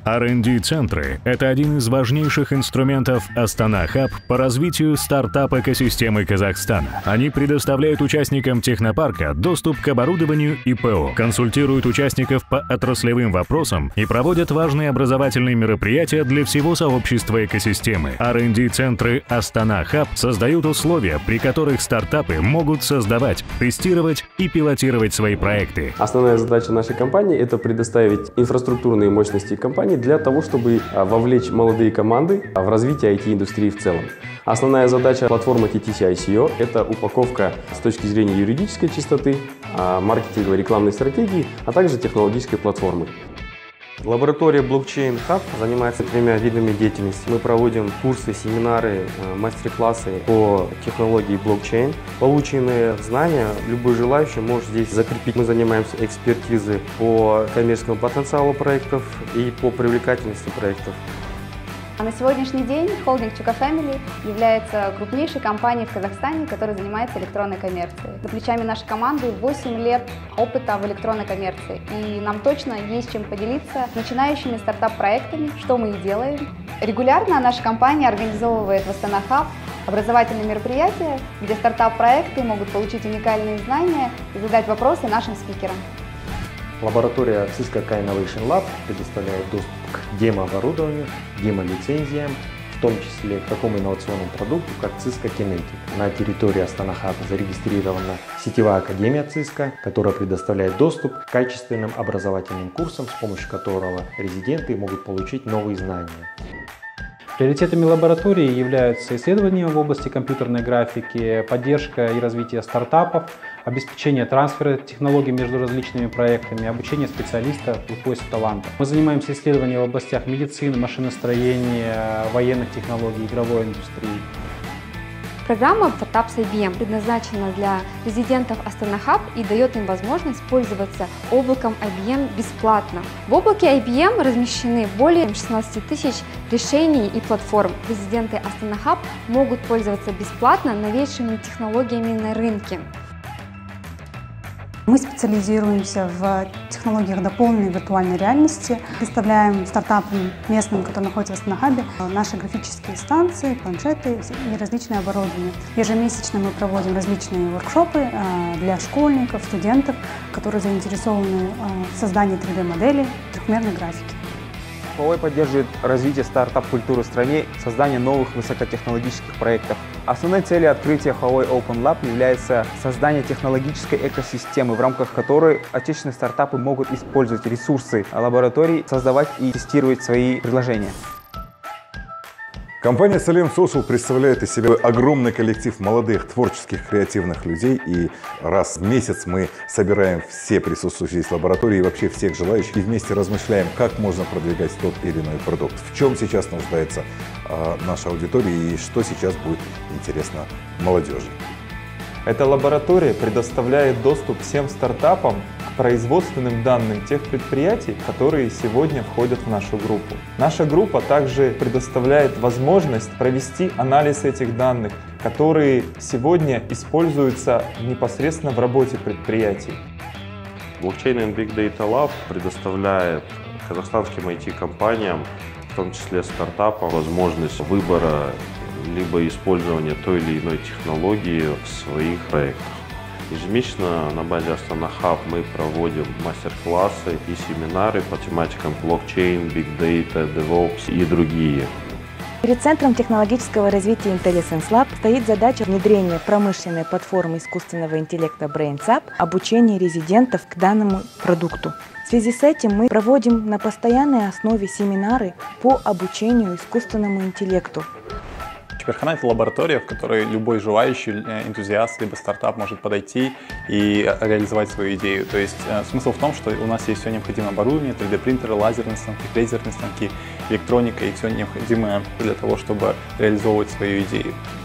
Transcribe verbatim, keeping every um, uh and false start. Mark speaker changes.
Speaker 1: ар энд ди-центры – это один из важнейших инструментов Астана Хаб по развитию стартап-экосистемы Казахстана. Они предоставляют участникам технопарка доступ к оборудованию и ПО, консультируют участников по отраслевым вопросам и проводят важные образовательные мероприятия для всего сообщества экосистемы. ар энд ди-центры Астана Хаб создают условия, при которых стартапы могут создавать, тестировать и пилотировать свои проекты.
Speaker 2: Основная задача нашей компании – это предоставить инфраструктурные мощности компании для того, чтобы вовлечь молодые команды в развитие ай ти-индустрии в целом. Основная задача платформы ти ти си ай си о – это упаковка с точки зрения юридической чистоты, маркетинговой рекламной стратегии, а также технологической платформы. Лаборатория Blockchain Hub занимается тремя видами деятельности. Мы проводим курсы, семинары, мастер-классы по технологии блокчейн. Полученные знания любой желающий может здесь закрепить. Мы занимаемся экспертизой по коммерческому потенциалу проектов и по привлекательности проектов.
Speaker 3: На сегодняшний день холдинг Чука Family является крупнейшей компанией в Казахстане, которая занимается электронной коммерцией. За плечами нашей команды восемь лет опыта в электронной коммерции, и нам точно есть чем поделиться начинающими стартап-проектами, что мы и делаем. Регулярно наша компания организовывает в Астана Хаб образовательные мероприятия, где стартап-проекты могут получить уникальные знания и задать вопросы нашим спикерам.
Speaker 4: Лаборатория Cisco Innovation Lab предоставляет доступ к демо-оборудованию, демо-лицензиям, в том числе к такому инновационному продукту, как Cisco Kinetic. На территории Астана Хаб зарегистрирована сетевая академия Cisco, которая предоставляет доступ к качественным образовательным курсам, с помощью которого резиденты могут получить новые знания.
Speaker 5: Приоритетами лаборатории являются исследования в области компьютерной графики, поддержка и развитие стартапов, обеспечение трансфера технологий между различными проектами, обучение специалистов и поиск талантов. Мы занимаемся исследованиями в областях медицины, машиностроения, военных технологий, игровой индустрии.
Speaker 6: Программа Startups ай би эм предназначена для резидентов Астана Хаб и дает им возможность пользоваться облаком ай би эм бесплатно. В облаке ай би эм размещены более шестнадцати тысяч решений и платформ. Резиденты Астана Хаб могут пользоваться бесплатно новейшими технологиями на рынке.
Speaker 7: Мы специализируемся в технологиях дополненной виртуальной реальности. Представляем стартапам местным, которые находятся в Астана Хабе, наши графические станции, планшеты и различные оборудования. Ежемесячно мы проводим различные воркшопы для школьников, студентов, которые заинтересованы в создании три дэ моделей, трехмерной графики.
Speaker 8: Huawei поддерживает развитие стартап-культуры в стране, создание новых высокотехнологических проектов. Основной целью открытия Huawei Open Lab является создание технологической экосистемы, в рамках которой отечественные стартапы могут использовать ресурсы лабораторий, создавать и тестировать свои приложения.
Speaker 9: Компания Salem Social представляет из себя огромный коллектив молодых, творческих, креативных людей. И раз в месяц мы собираем все присутствующие здесь лаборатории и вообще всех желающих. И вместе размышляем, как можно продвигать тот или иной продукт. В чем сейчас нуждается э, наша аудитория и что сейчас будет интересно молодежи.
Speaker 10: Эта лаборатория предоставляет доступ всем стартапам к производственным данным тех предприятий, которые сегодня входят в нашу группу. Наша группа также предоставляет возможность провести анализ этих данных, которые сегодня используются непосредственно в работе предприятий.
Speaker 11: Blockchain and Big Data Lab предоставляет казахстанским ай ти-компаниям, в том числе стартапам, возможность выбора либо использование той или иной технологии в своих проектах. Ежемесячно на базе Астана Хаб мы проводим мастер-классы и семинары по тематикам блокчейн, Big Data, DevOps и другие.
Speaker 12: Перед Центром технологического развития Intelligence Lab стоит задача внедрения промышленной платформы искусственного интеллекта BrainSap, обучения резидентов к данному продукту. В связи с этим мы проводим на постоянной основе семинары по обучению искусственному интеллекту.
Speaker 13: Чиперхана – это лаборатория, в которой любой желающий энтузиаст либо стартап может подойти и реализовать свою идею. То есть э, смысл в том, что у нас есть все необходимое оборудование, три дэ принтеры, лазерные станки, фрезерные станки, электроника и все необходимое для того, чтобы реализовывать свою идею.